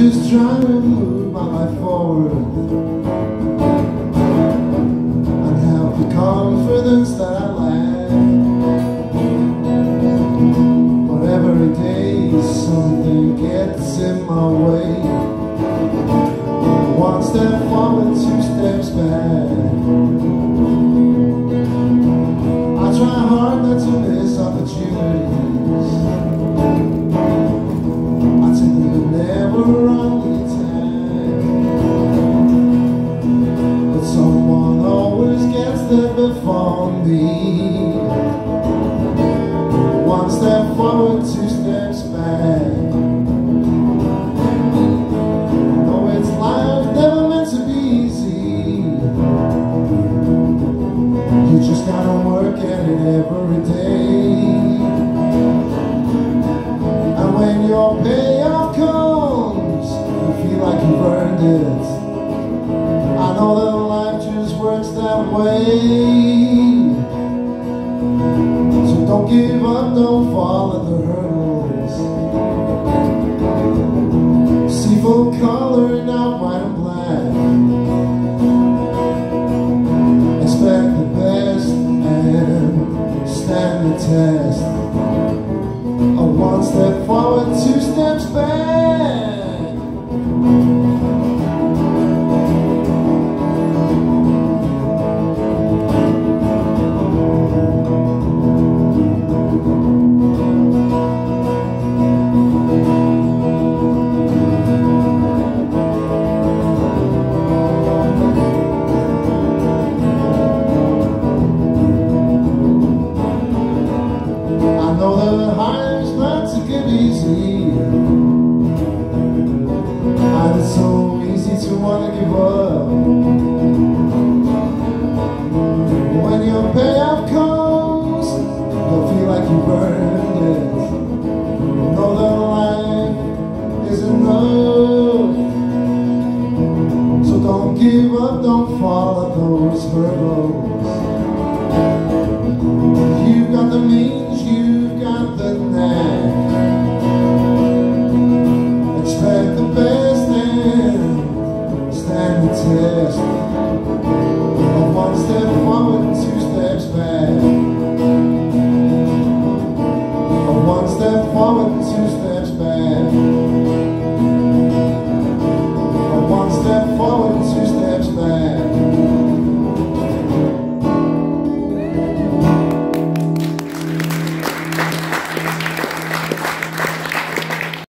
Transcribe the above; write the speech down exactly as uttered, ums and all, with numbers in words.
just trying to move my life forward and have the confidence that I lack. But every day something gets in my way. One step forward, two steps back. I try hard not to miss opportunities. I take them never on the attack. But someone always gets there before me. One step forward, two steps back. No, it's life never meant to be easy. You just gotta work at it every day. And when your payoff comes, you feel like you've earned it. I know that life just works that way. So don't give up, don't fall at the hurdles. See full color, not white and black. Expect the best and stand the test. A one step forward, two steps back. I know that higher's not to get easy, and it's so easy to want to give up. When your payoff comes, you'll feel like you've earned it. Know that life is enough. So don't give up, don't fall at those hurdles. You've got the means, you've got the knack. Expect the best and stand the test. A one step forward, two steps back. A one step forward, two steps back.